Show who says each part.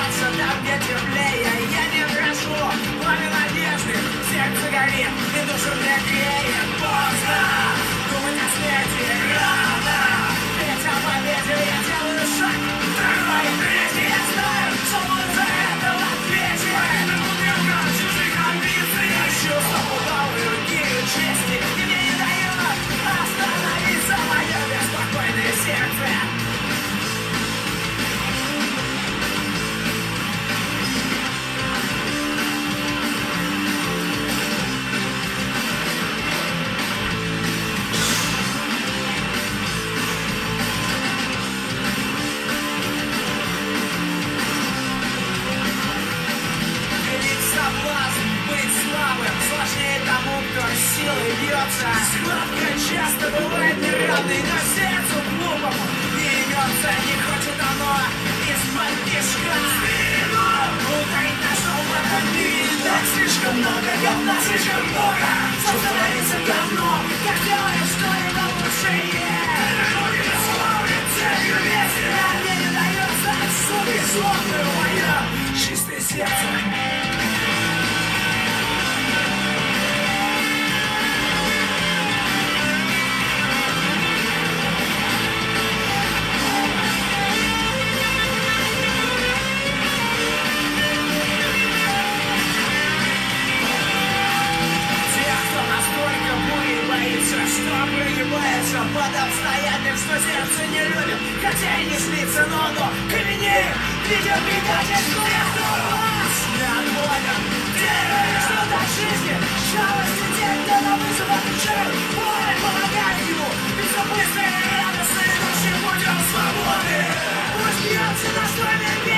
Speaker 1: оставаться там, где теплее. Я не прошу пламя надежды, сердце горит и душу мне греет. Поздно думать о смерти, рано ведь о победе я делаю шаг второй и третий. Я знаю, что буду за это в ответе. Поэтому дымка чужих амбиций я ищу стопудовые гирю чести, и мне не дает остановиться мое беспокойное сердце. Сложнее тому, кто силой бьется. Схватка часто бывает неравной, но сердцу глупому не имется. Не хочет оно из-под тишка спину ударить на шоу в этом мире. Так слишком много говна, слишком много, что становится говном. Как делаешь что-либо лучше ноги расслаблены, целью ветер. Мне не дает знать, что безумную мое чистое сердце. Что прогибается под обстоятельства, сердце не любит, хотя и не снится, но оно каменеет, видя предательство. Я вас недоволен, делаю что-то от жизни, жалости тех, кто на вызов отвечает. Боль помогает ему, ведь все быстро и радостно, идущим путем свободы. Пусть бьется достойный мир.